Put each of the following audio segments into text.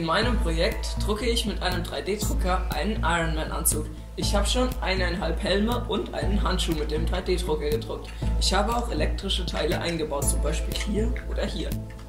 In meinem Projekt drucke ich mit einem 3D-Drucker einen Ironman-Anzug. Ich habe schon 1,5 Helme und einen Handschuh mit dem 3D-Drucker gedruckt. Ich habe auch elektrische Teile eingebaut, zum Beispiel hier oder hier.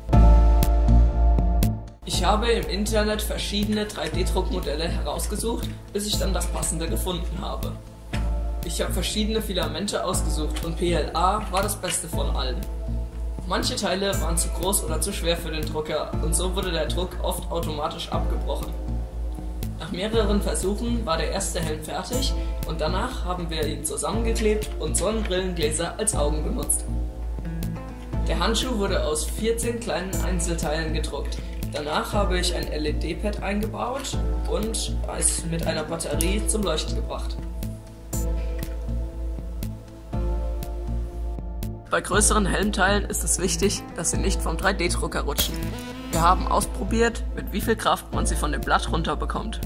Ich habe im Internet verschiedene 3D-Druckmodelle herausgesucht, bis ich dann das passende gefunden habe. Ich habe verschiedene Filamente ausgesucht und PLA war das beste von allen. Manche Teile waren zu groß oder zu schwer für den Drucker und so wurde der Druck oft automatisch abgebrochen. Nach mehreren Versuchen war der erste Helm fertig und danach haben wir ihn zusammengeklebt und Sonnenbrillengläser als Augen benutzt. Der Handschuh wurde aus 14 kleinen Einzelteilen gedruckt. Danach habe ich ein LED-Pad eingebaut und es mit einer Batterie zum Leuchten gebracht. Bei größeren Helmteilen ist es wichtig, dass sie nicht vom 3D-Drucker rutschen. Wir haben ausprobiert, mit wie viel Kraft man sie von dem Blatt runterbekommt.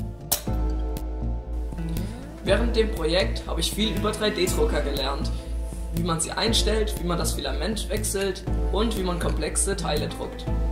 Während dem Projekt habe ich viel über 3D-Drucker gelernt, wie man sie einstellt, wie man das Filament wechselt und wie man komplexe Teile druckt.